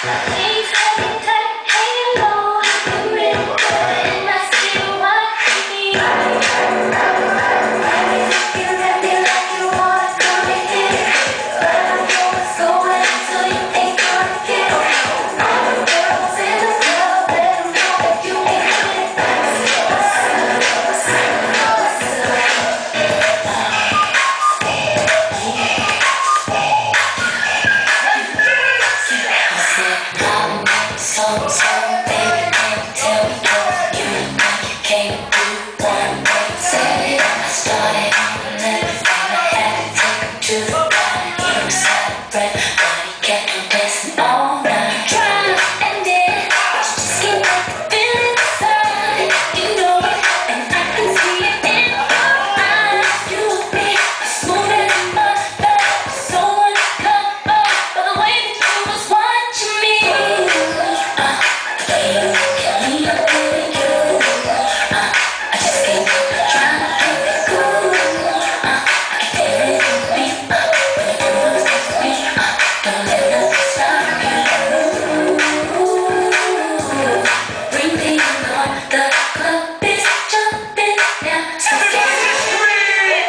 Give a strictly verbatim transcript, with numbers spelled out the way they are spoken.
Things hang tight, hanging low, looking real good, and I still want me. Looking at me like you wanna come and get it, but I know what's going so you ain't gonna get it. All the girls in the club, let 'em know that you ain't get it. What's up? What's up? What's up? I said, I'm so sorry.